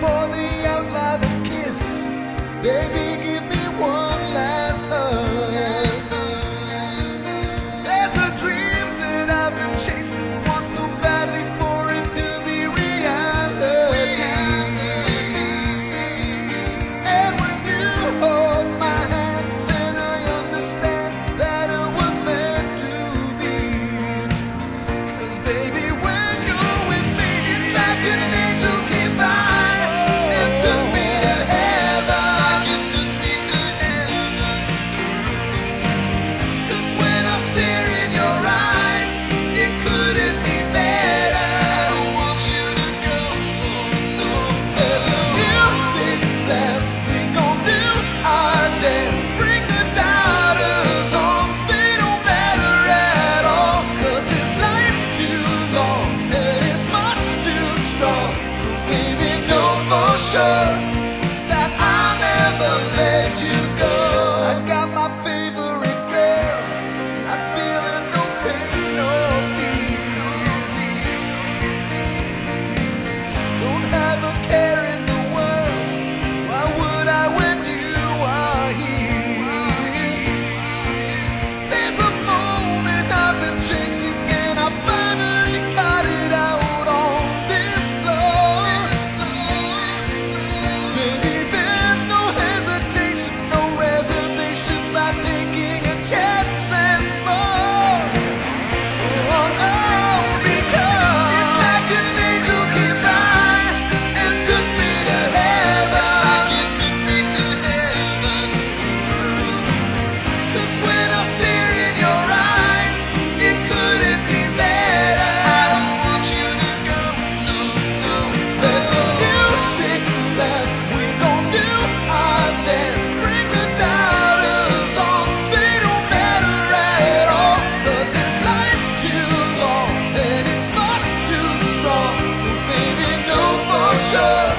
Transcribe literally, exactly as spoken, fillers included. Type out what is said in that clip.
for the outlaw kiss. Baby, give me one last hug. There's a dream that I've been chasing, want so badly for it to be reality. And when you hold my hand, then I understand that it was meant to be. 'Cause baby, when you're with me, it's like an angel came by and took me to heaven. It's like it took me to heaven. 'Cause when I stare in your eyes, it couldn't be better. I don't want you to go, no, no. Music blast, we gon' do our dance. Bring the doubters on, they don't matter at all. 'Cause this life's too long and it's much too strong. So baby, know for sure that I'll never let you go. I got my favorite girl, not feeling no pain, no fear. Don't have a care in the world, why would I when you are here? There's a moment I've been chasing and I finally got it out on this floor. Baby, there's no hesitation, no reservation about taking a chance and more. Oh no, because it's like an angel came by and took me to heaven. It's like it took me to heaven. 'Cause when I stare in your eyes, it couldn't be better. I don't want you to go, no, no. So music blast, we gon' do our dance. Bring the doubters on, they don't matter at all. 'Cause this life's too long and it's much too strong. So baby, know for sure